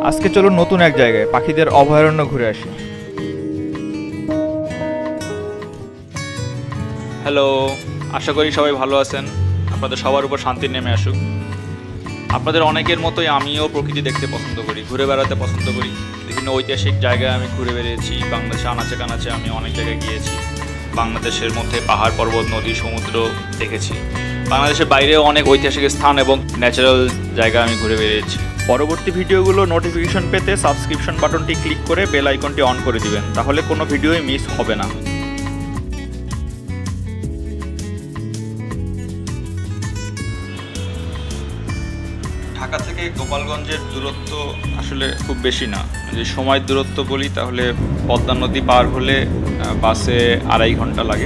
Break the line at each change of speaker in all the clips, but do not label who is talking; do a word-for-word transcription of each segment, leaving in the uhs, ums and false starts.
আজকে চলুন নতুন এক জায়গায় পাখিদের অভয়ারণ্য ঘুরে আসি। হ্যালো, আশা করি সবাই ভালো আছেন। আপনাদের সবার উপর শান্তি নেমে আসুক। আপনাদের অনেকের মতোই আমিও প্রকৃতি দেখতে পছন্দ করি, ঘুরে বেড়াতে পছন্দ করি। বিভিন্ন ঐতিহাসিক জায়গায় আমি ঘুরে বেরিয়েছি। বাংলাদেশে আনাচে কানাচে আমি অনেক জায়গায় গিয়েছি। বাংলাদেশের মধ্যে পাহাড় পর্বত নদী সমুদ্র দেখেছি। বাংলাদেশের বাইরেও অনেক ঐতিহাসিক স্থান এবং ন্যাচারাল জায়গা আমি ঘুরে বেরিয়েছি। পরবর্তী ভিডিওগুলো নোটিফিকেশন পেতে সাবস্ক্রিপশন বাটনটি ক্লিক করে বেল আইকনটি অন করে দিবেন, তাহলে কোনো ভিডিওই মিস হবে না। ঢাকা থেকে গোপালগঞ্জের দূরত্ব আসলে খুব বেশি না। যদি সময়ের দূরত্ব বলি তাহলে পদ্মা নদী পার হলে বাসে আড়াই ঘন্টা লাগে,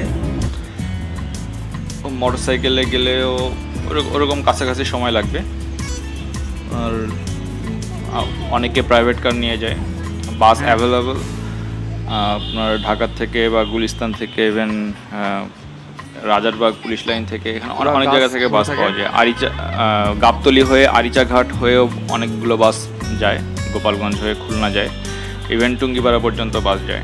মোটর সাইকেলে গেলেও ওরকম কাছাকাছি সময় লাগবে। আর অনেকে প্রাইভেট কার নিয়ে যায়। বাস অ্যাভেলেবল আপনার ঢাকা থেকে বা গুলিস্তান থেকে, ইভেন রাজারবাগ পুলিশ লাইন থেকে, এখানে অনেক অনেক জায়গা থেকে বাস পাওয়া যায়। আরিচা গাবতলী হয়ে আরিচাঘাট হয়েও অনেকগুলো বাস যায়, গোপালগঞ্জ হয়ে খুলনা যায়, ইভেন টুঙ্গিপাড়া পর্যন্ত বাস যায়।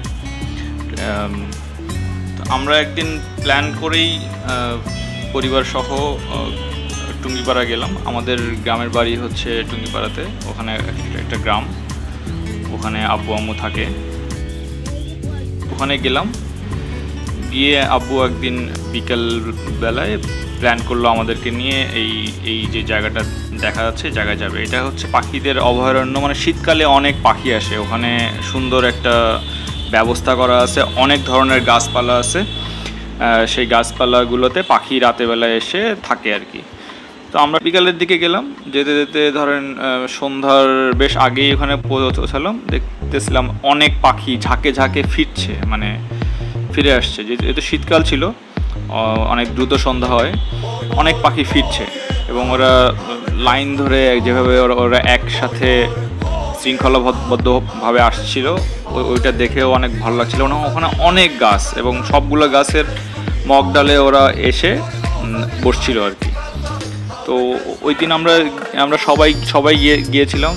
আমরা একদিন প্ল্যান করেই পরিবার সহ টুঙ্গিপাড়া গেলাম। আমাদের গ্রামের বাড়ি হচ্ছে টুঙ্গিপাড়াতে, ওখানে একটা গ্রাম, ওখানে আব্বু আম্মু থাকে। ওখানে গেলাম, গিয়ে আব্বু একদিন বিকেল বেলায় প্ল্যান করলো আমাদেরকে নিয়ে এই এই যে জায়গাটা দেখা যাচ্ছে জায়গায় যাবে। এটা হচ্ছে পাখিদের অভয়ারণ্য, মানে শীতকালে অনেক পাখি আসে। ওখানে সুন্দর একটা ব্যবস্থা করা আছে, অনেক ধরনের গাছপালা আছে। সেই গাছপালাগুলোতে পাখি রাতে বেলায় এসে থাকে আর কি। তো আমরা বিকালের দিকে গেলাম, যেতে যেতে ধরেন সন্ধ্যার বেশ আগেই ওখানে পৌঁছালাম। দেখতেছিলাম অনেক পাখি ঝাঁকে ঝাঁকে ফিরছে, মানে ফিরে আসছে। যেহেতু শীতকাল ছিল, অনেক দ্রুত সন্ধ্যা হয়, অনেক পাখি ফিরছে এবং ওরা লাইন ধরে যেভাবে ওরা ওরা একসাথে শৃঙ্খলাবদ্ধভাবে আসছিল, ওইটা দেখেও অনেক ভালো লাগছিল। ওখানে অনেক গাছ এবং সবগুলো গাছের মগডালে ওরা এসে বসছিল আর কি। তো ওই দিন আমরা আমরা সবাই সবাই গিয়ে গিয়েছিলাম।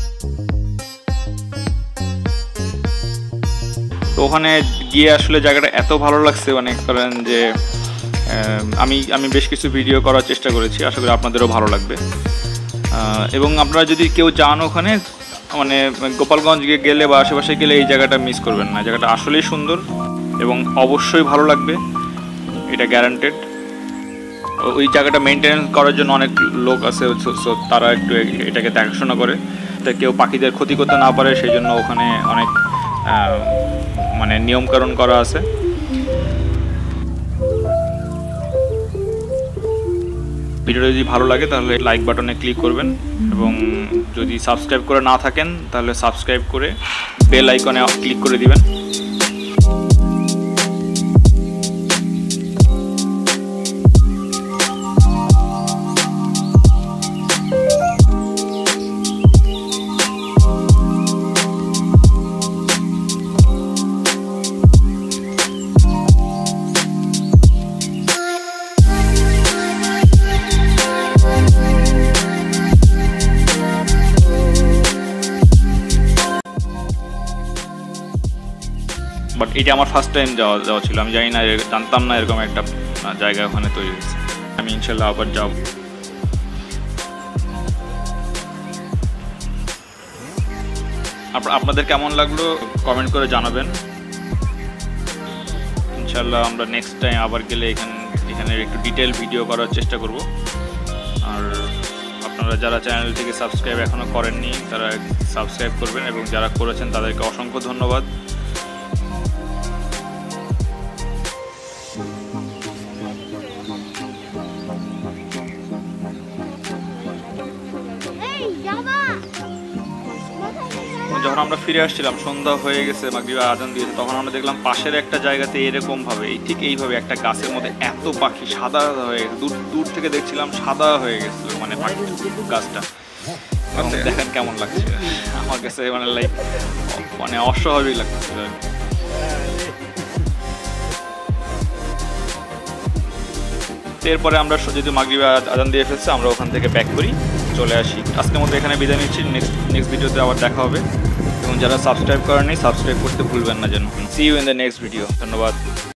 তো ওখানে গিয়ে আসলে জায়গাটা এত ভালো লাগছে, মানে করেন যে আমি আমি বেশ কিছু ভিডিও করার চেষ্টা করেছি, আশা করি আপনাদেরও ভালো লাগবে। এবং আপনারা যদি কেউ যান ওখানে, মানে গোপালগঞ্জ গেলে বা আশেপাশে গেলে এই জায়গাটা মিস করবেন না। জায়গাটা আসলেই সুন্দর এবং অবশ্যই ভালো লাগবে, এটা গ্যারান্টেড। ওই জায়গাটা মেনটেনেন্স করার জন্য অনেক লোক আছে, তারা একটু এটাকে দেখাশোনা করে, তাই কেউ পাখিদের ক্ষতি করতে না পারে সেই জন্য ওখানে অনেক মানে নিয়মকানুন করা আছে। ভিডিওটা যদি ভালো লাগে তাহলে লাইক বাটনে ক্লিক করবেন এবং যদি সাবস্ক্রাইব করে না থাকেন তাহলে সাবস্ক্রাইব করে বেল আইকনে ক্লিক করে দিবেন। বাট এটা আমার ফার্স্ট টাইম যাওয়া যাওয়া ছিল, আমি জানি না, জানতাম না এরকম একটা জায়গা ওখানে তৈরি হয়েছে। আমি ইনশাল্লাহ আবার যাব। আপনাদের কেমন লাগলো কমেন্ট করে জানাবেন। ইনশাল্লাহ আমরা নেক্সট টাইম আবার গেলে এখানে এখানে একটু ডিটেল ভিডিও করার চেষ্টা করব। আর আপনারা যারা চ্যানেলটিকে সাবস্ক্রাইব এখনও করেননি তারা সাবস্ক্রাইব করবেন এবং যারা করেছেন তাদেরকে অসংখ্য ধন্যবাদ। যখন আমরা ফিরে আসছিলাম সন্ধ্যা হয়ে গেছে, মাগরিবের আজান দিয়েছে, তখন আমরা দেখলাম পাশের একটা জায়গাতে এরকমভাবে ঠিক এইভাবে একটা গাছের মধ্যে এত পাখি সাদা হয়ে গেছে, দূর দূর থেকে দেখছিলাম সাদা হয়ে গেছিল, মানে পাখি গাছটা। দেখেন কেমন লাগছে আমার কাছে, মানে লাইক মানে অস্বাভাবিক লাগতেছিল। এরপরে আমরা যেহেতু মাগরিবে আজান দিয়ে ফেলছে আমরা ওখান থেকে ব্যাক করি, চলে আসি। আজকের মতো এখানে বিদায় নিচ্ছি। নেক্সট নেক্সট ভিডিওতে আবার দেখা হবে, এবং যারা সাবস্ক্রাইব করেননি সাবস্ক্রাইব করতে ভুলবেন না যেন। See you in the next video. ধন্যবাদ।